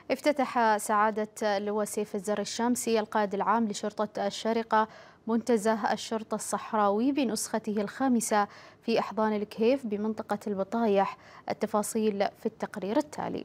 افتتح سعادة اللواء سيف الزر الشامسي القائد العام لشرطة الشارقة منتزه الشرطة الصحراوي بنسخته الخامسة في أحضان الكهيف بمنطقة البطايح. التفاصيل في التقرير التالي.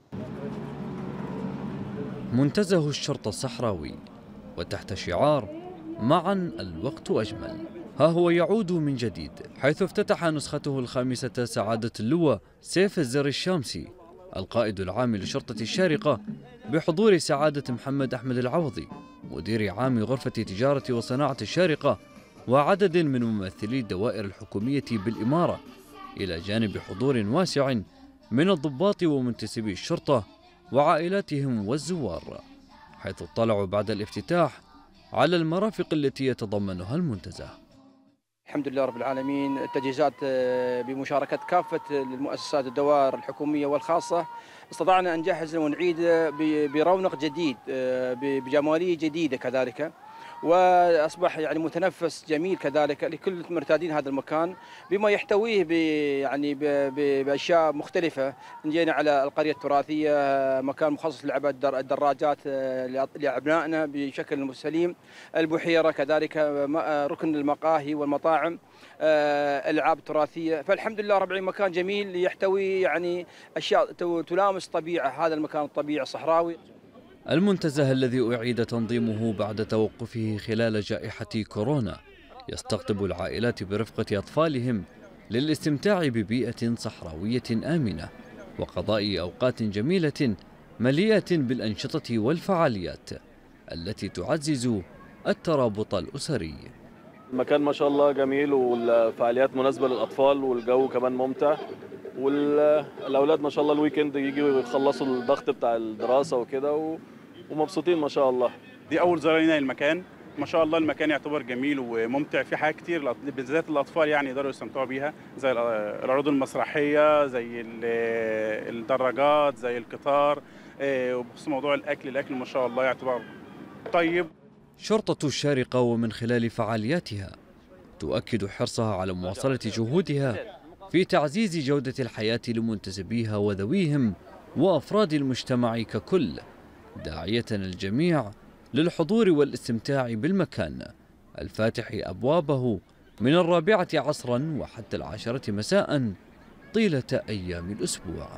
منتزه الشرطة الصحراوي وتحت شعار معا الوقت أجمل، ها هو يعود من جديد، حيث افتتح نسخته الخامسة سعادة اللواء سيف الزر الشامسي القائد العام لشرطة الشارقة بحضور سعادة محمد أحمد العوضي مدير عام غرفة تجارة وصناعة الشارقة وعدد من ممثلي الدوائر الحكومية بالإمارة، إلى جانب حضور واسع من الضباط ومنتسبي الشرطة وعائلاتهم والزوار، حيث اطلعوا بعد الافتتاح على المرافق التي يتضمنها المنتزه. الحمد لله رب العالمين. التجهيزات بمشاركة كافة المؤسسات الدوائر الحكومية والخاصة استطعنا أن نجهز ونعيد برونق جديد بجمالية جديدة كذلك، وأصبح يعني متنفس جميل كذلك لكل مرتادين هذا المكان بما يحتويه بأشياء مختلفة. جينا على القرية التراثية، مكان مخصص للعب الدراجات لأبنائنا بشكل سليم، البحيرة كذلك، ركن المقاهي والمطاعم، الألعاب التراثية. فالحمد لله رب العالمين مكان جميل يحتوي يعني أشياء تلامس طبيعة هذا المكان الطبيعي الصحراوي. المنتزه الذي أعيد تنظيمه بعد توقفه خلال جائحة كورونا يستقطب العائلات برفقة أطفالهم للاستمتاع ببيئة صحراوية آمنة وقضاء أوقات جميلة مليئة بالأنشطة والفعاليات التي تعزز الترابط الأسري. المكان ما شاء الله جميل، والفعاليات مناسبة للأطفال، والجو كمان ممتع، والأولاد ما شاء الله الويكند يجوا يخلصوا الضغط بتاع الدراسة وكده ومبسوطين ما شاء الله. دي أول زيارة لنا المكان، ما شاء الله المكان يعتبر جميل وممتع، في حاجات كتير بالذات الأطفال يعني يقدروا يستمتعوا بيها، زي العروض المسرحية، زي الدراجات، زي القطار، وبخصوص موضوع الأكل ما شاء الله يعتبر طيب. شرطة الشارقة ومن خلال فعالياتها تؤكد حرصها على مواصلة جهودها في تعزيز جودة الحياة لمنتسبيها وذويهم وأفراد المجتمع ككل، داعية الجميع للحضور والاستمتاع بالمكان الفاتح أبوابه من 4 عصرا وحتى 10 مساء طيلة أيام الأسبوع.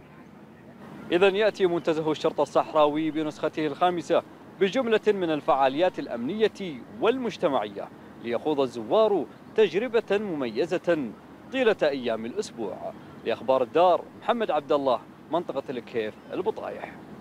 إذن يأتي منتزه الشرطة الصحراوي بنسخته الخامسة بجملة من الفعاليات الأمنية والمجتمعية ليخوض الزوار تجربة مميزة طيلة أيام الأسبوع. لأخبار الدار، محمد عبد الله، منطقة الكهيف، البطايح.